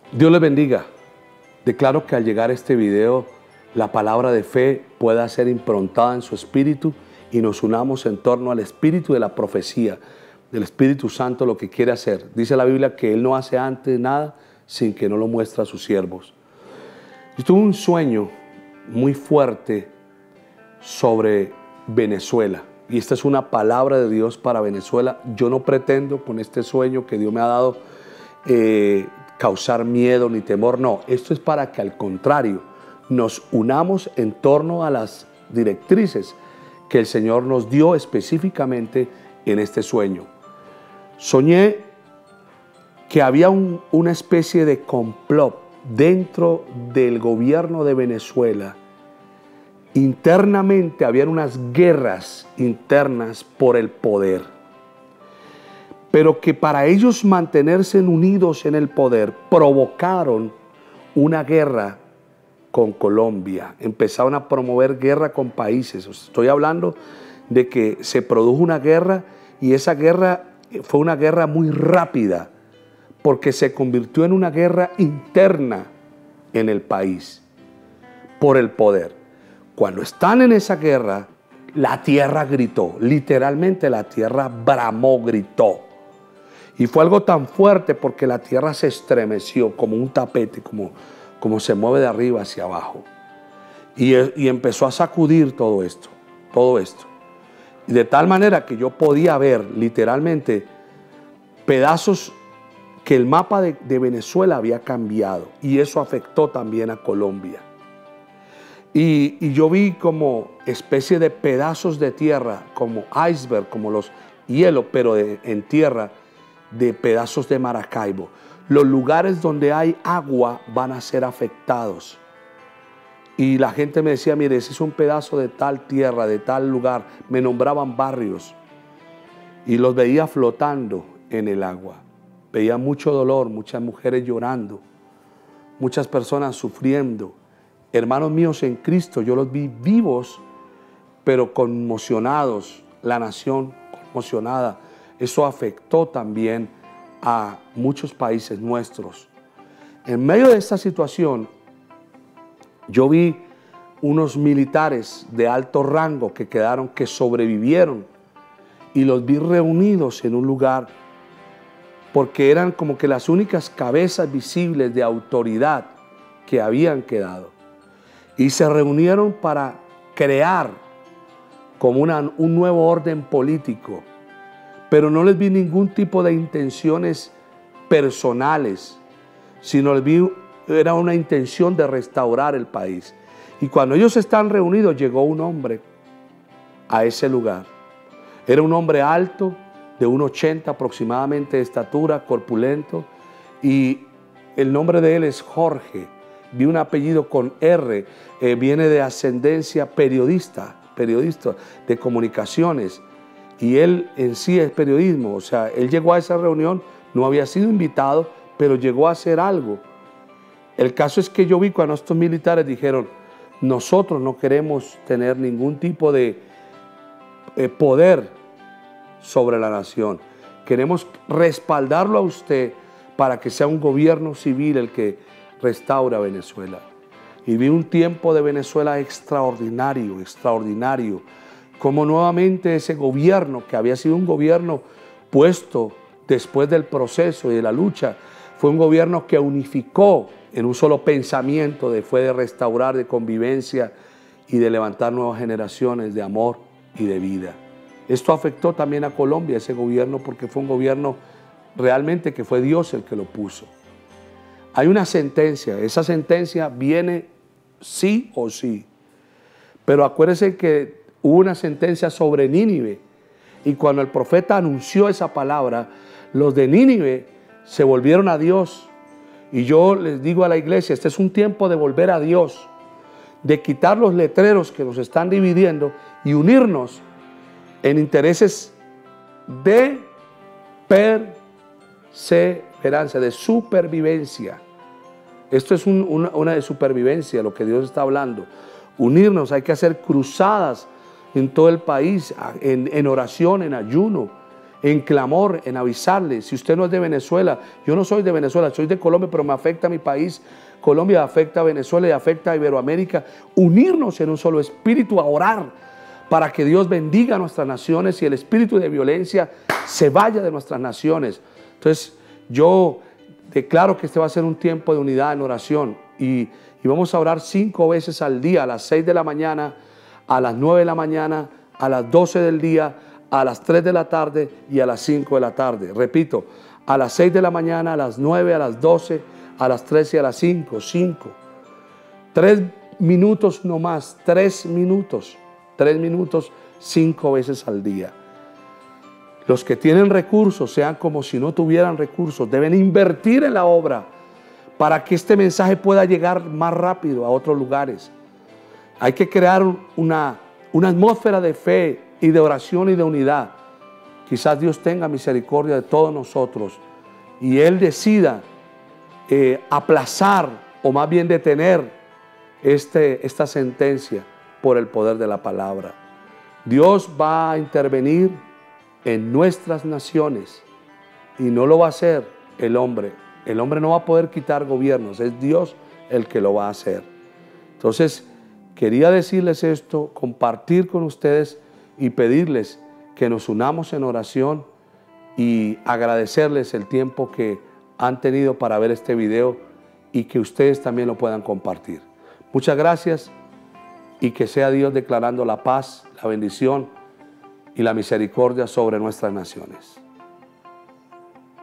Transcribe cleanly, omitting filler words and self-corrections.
Dios les bendiga. Declaro que al llegar a este video, la palabra de fe pueda ser improntada en su espíritu y nos unamos en torno al espíritu de la profecía, del Espíritu Santo, lo que quiere hacer. Dice la Biblia que Él no hace antes nada sin que no lo muestre a sus siervos. Yo tuve un sueño muy fuerte sobre Venezuela. Y esta es una palabra de Dios para Venezuela. Yo no pretendo con este sueño que Dios me ha dado causar miedo ni temor. No, esto es para que al contrario nos unamos en torno a las directrices que el Señor nos dio específicamente en este sueño. Soñé que había una especie de complot dentro del gobierno de Venezuela. Internamente habían unas guerras internas por el poder, pero que para ellos mantenerse unidos en el poder provocaron una guerra con Colombia. Empezaron a promover guerra con países. Estoy hablando de que se produjo una guerra y esa guerra fue una guerra muy rápida porque se convirtió en una guerra interna en el país por el poder. Cuando están en esa guerra, la tierra gritó, literalmente la tierra bramó, gritó. Y fue algo tan fuerte porque la tierra se estremeció como un tapete, como se mueve de arriba hacia abajo. Y empezó a sacudir todo esto. Y de tal manera que yo podía ver literalmente pedazos que el mapa de Venezuela había cambiado. Y eso afectó también a Colombia. Y yo vi como especie de pedazos de tierra, como iceberg, como los hielos, pero en tierra, de pedazos de Maracaibo. Los lugares donde hay agua van a ser afectados. Y la gente me decía, mire, ese es un pedazo de tal tierra, de tal lugar. Me nombraban barrios. Y los veía flotando en el agua. Veía mucho dolor, muchas mujeres llorando, muchas personas sufriendo. Hermanos míos en Cristo, yo los vi vivos, pero conmocionados, la nación conmocionada. Eso afectó también a muchos países nuestros. En medio de esta situación, yo vi unos militares de alto rango que sobrevivieron, y los vi reunidos en un lugar porque eran como que las únicas cabezas visibles de autoridad que habían quedado. Y se reunieron para crear como un nuevo orden político. Pero no les vi ningún tipo de intenciones personales, sino les vi, era una intención de restaurar el país. Y cuando ellos están reunidos, llegó un hombre a ese lugar. Era un hombre alto, de 1,80 aproximadamente de estatura, corpulento, y el nombre de él es Jorge. Vi un apellido con R, viene de ascendencia periodista de comunicaciones, y él en sí es periodismo. O sea, él llegó a esa reunión, no había sido invitado, pero llegó a hacer algo. El caso es que yo vi cuando estos militares dijeron, nosotros no queremos tener ningún tipo de poder sobre la nación. Queremos respaldarlo a usted para que sea un gobierno civil el que restaura Venezuela. Y vi un tiempo de Venezuela extraordinario, como nuevamente ese gobierno, que había sido un gobierno puesto después del proceso y de la lucha, fue un gobierno que unificó en un solo pensamiento, fue de restaurar, de convivencia y de levantar nuevas generaciones de amor y de vida. Esto afectó también a Colombia, ese gobierno, porque fue un gobierno realmente que fue Dios el que lo puso. Hay una sentencia, esa sentencia viene sí o sí, pero acuérdense que hubo una sentencia sobre Nínive, y cuando el profeta anunció esa palabra, los de Nínive se volvieron a Dios. Y yo les digo a la iglesia, este es un tiempo de volver a Dios, de quitar los letreros que nos están dividiendo y unirnos en intereses de perseverancia, de supervivencia. Esto es una de supervivencia, lo que Dios está hablando. Unirnos, hay que hacer cruzadas en todo el país, en oración, en ayuno, en clamor, en avisarle. Si usted no es de Venezuela, yo no soy de Venezuela, soy de Colombia, pero me afecta a mi país. Colombia afecta a Venezuela y afecta a Iberoamérica. Unirnos en un solo espíritu, a orar para que Dios bendiga a nuestras naciones y el espíritu de violencia se vaya de nuestras naciones. Entonces, yo declaro que este va a ser un tiempo de unidad en oración y vamos a orar 5 veces al día, a las 6 de la mañana, a las 9 de la mañana, a las 12 del día, a las 3 de la tarde y a las 5 de la tarde. Repito, a las 6 de la mañana, a las 9, a las 12, a las 13 y a las 5. 3 minutos no más, 3 minutos. 3 minutos 5 veces al día. Los que tienen recursos, sean como si no tuvieran recursos, deben invertir en la obra para que este mensaje pueda llegar más rápido a otros lugares. Hay que crear una atmósfera de fe y de oración y de unidad. Quizás Dios tenga misericordia de todos nosotros y Él decida aplazar o más bien detener esta sentencia por el poder de la palabra. Dios va a intervenir en nuestras naciones y no lo va a hacer el hombre. El hombre no va a poder quitar gobiernos, es Dios el que lo va a hacer. Entonces, quería decirles esto, compartir con ustedes y pedirles que nos unamos en oración y agradecerles el tiempo que han tenido para ver este video y que ustedes también lo puedan compartir. Muchas gracias y que sea Dios declarando la paz, la bendición y la misericordia sobre nuestras naciones.